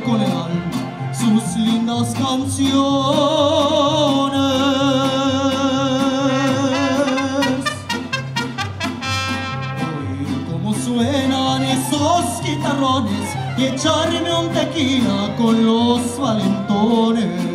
con el alma sus lindas canciones. Oír cómo suenan esos guitarrones y echarme un tequila con los valentones.